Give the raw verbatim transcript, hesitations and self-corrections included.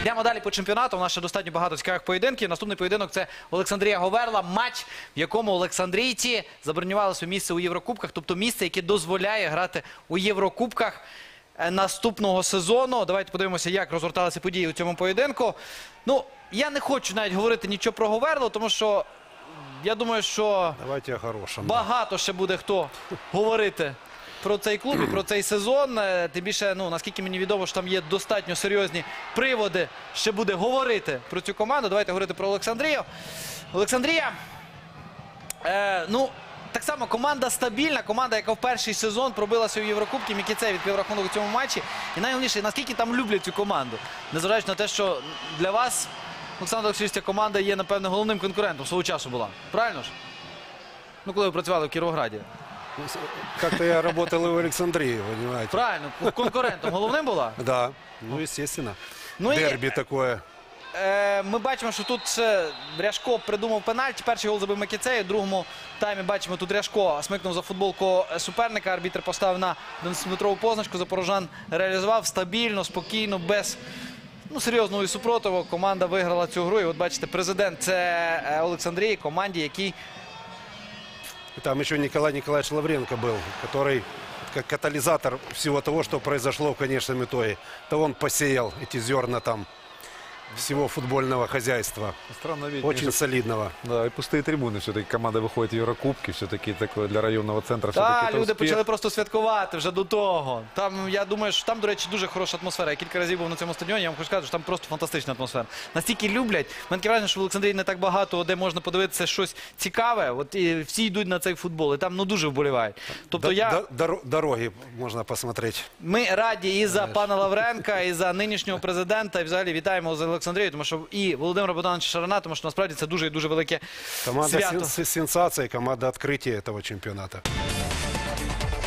Йдемо далі по чемпіонату. У нас ще достатньо багато цікавих поєдинків. Наступний поєдинок – це Олександрія Говерла. Матч, в якому олександрійці забронювали своє місце у Єврокубках. Тобто місце, яке дозволяє грати у Єврокубках наступного сезону. Давайте подивимося, як розгорталися події у цьому поєдинку. Ну, я не хочу навіть говорити нічого про Говерлу, тому що я думаю, що багато ще буде хто говорити про цей клуб і про цей сезон. Тим більше, ну, наскільки мені відомо, що там є достатньо серйозні приводи ще буде говорити про цю команду. Давайте говорити про Олександрію. Олександрія, е, ну, так само команда стабільна, команда, яка в перший сезон пробилася у Єврокубки. Мікіцей відкрив рахунок у цьому матчі. І найголовніше, наскільки там люблять цю команду. Незважаючи на те, що для вас, Олександр Олексійович, ця команда є, напевне, головним конкурентом свого часу була. Правильно ж? Ну, коли ви працювали в Кіровограді. Как-то я работал и в Александрии, понимаете. Правильно, конкурентом головним була? Да, ну, естественно. Ну, Дербі такое. Е, ми бачимо, що тут ще Ряшко придумав пенальті. Перший гол забив Мікіцей. У другому таймі бачимо, тут Ряшко смикнув за футболку суперника. Арбітр поставив на одинадцятиметрову позначку. Запорожан реалізував стабільно, спокійно, без ну, серйозного супротиву. Команда виграла цю гру. І от бачите, президент це Олександрії, команді, який... Там еще Николай Николаевич Лавренко был, который как катализатор всего того, что произошло в конечном итоге. То он посеял эти зерна там всего футбольного хозяйства. Странно видеть. Очень что... солидного. Да, и пустые трибуны. Все-таки команда выходит в Еврокубки. Все-таки такое для районного центра. Так, люди успех. Почали просто святкувати вже до того. Там, я думаю, що там, до речі, дуже хороша атмосфера. Я кілька разів був на цьому стадіоні, я вам хочу сказати, що там просто фантастична атмосфера. Настільки люблять. Мене таке враження, що в Олександрії не так багато, де можна подивитися щось цікаве. От і всі йдуть на цей футбол, і там ну дуже вболівають. Тобто Д я... Дороги можна посмотрети. Ми раді і за пана Лавренка, і за нинішнього президента, і взагалі вітаємо з Олександрією, тому що і Володимира Богдановича Шарана, тому що насправді це дуже і дуже велике команда свято. Сенсація, команда відкриття цього чемпіонату.